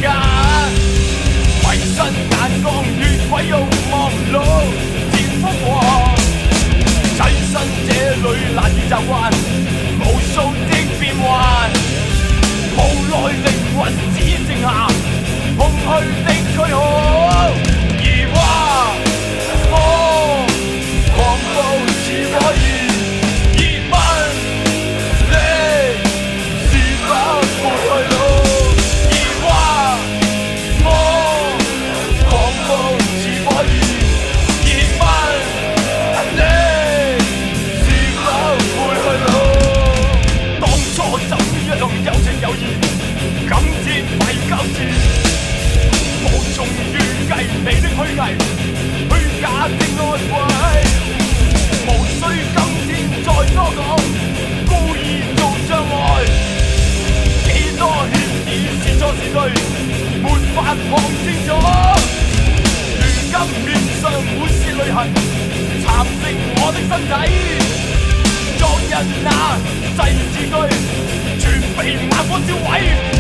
眼，迷失眼光，越鬼欲望路漸瘋狂。棲身這裏難以習慣，無數的變幻，無奈靈魂只剩下空虛的軀殼。疑惑我狂暴似火焰，疑問你是否沒去路？疑惑我狂暴似火焰，疑問你是否會去路？當初怎樣有情有義，今天為交戰，無從預計你的虛偽，虛假的安慰，無需今天再多講，故意做障礙。幾多協議是錯是對，沒法望清楚。如今面上滿是淚痕，蠶食我的身體。昨日那誓字句，全被猛火燒毀。